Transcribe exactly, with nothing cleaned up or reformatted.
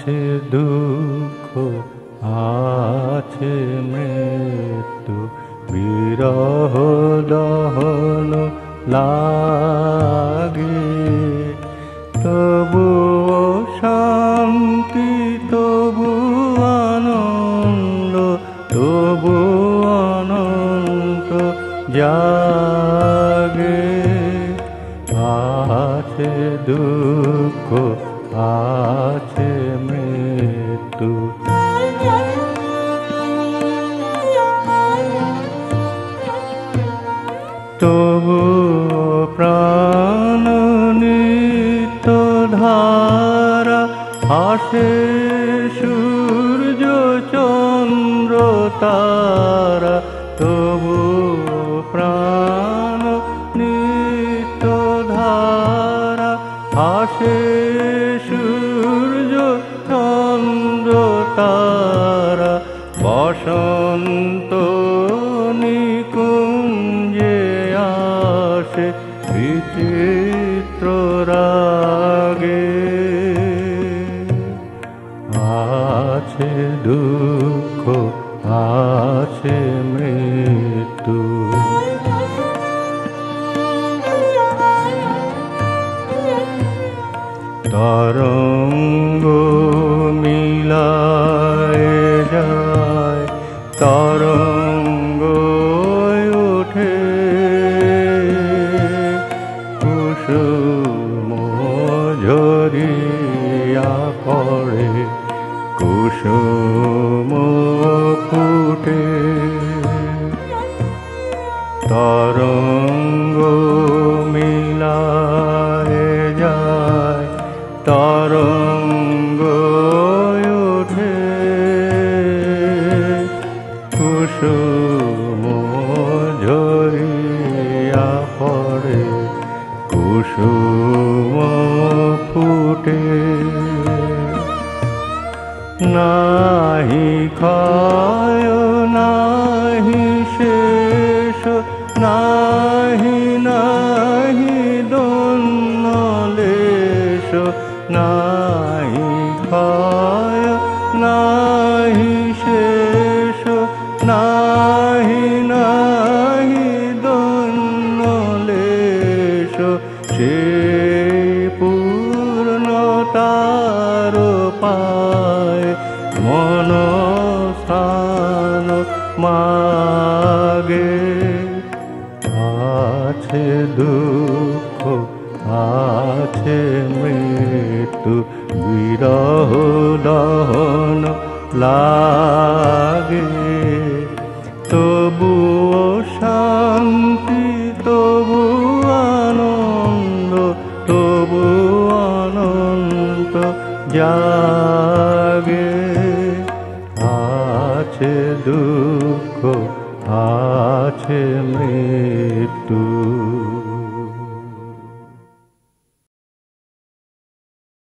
আছে দুঃখ আছে মৃত্যু, বিরহ দহন লাগে, তবুও শান্তি, তবু আনন্দ, তবু অনন্ত জাগে। আছে দুঃখ আছে মৃত্যু, তবু প্রাণ নিত্য ধারা আসে সূর্য চন্দ্র তারা, তবু প্রাণ নিত্য ধারা আসে সূর্য চন্দ্র তারা। বসন্ত নিকুঞ্জে আসে বিচিত্র রাগে, আছে দুঃখ আছে মৃত্যু। তরঙ্গ মিলায় যায়, তরঙ্গ ওঠে, কুসুম ঝরিয়া পড়ে, কুসুম ফুটে। তরঙ্গ মিলায় যায়, তরঙ্গ ওঠে, কুসুম ঝরিয়া পড়ে, কুসুম ফুটে। নাহি ক্ষয় নাহি শেষ, নাহি নাহি দোললেশ, নাহি ক্ষয় নাহি শেষ, নাহি নাহি দোললেশ। সে পূর্ণতার পায় মনস্থান মাগে। আছে দুঃখ আছে মৃত্যু, বিরহ দহন লাগে, তবুও শান্তি, তবু আনন্দ, তবু অনন্ত জাগে। আছে দুঃখ আছে মৃত্যু।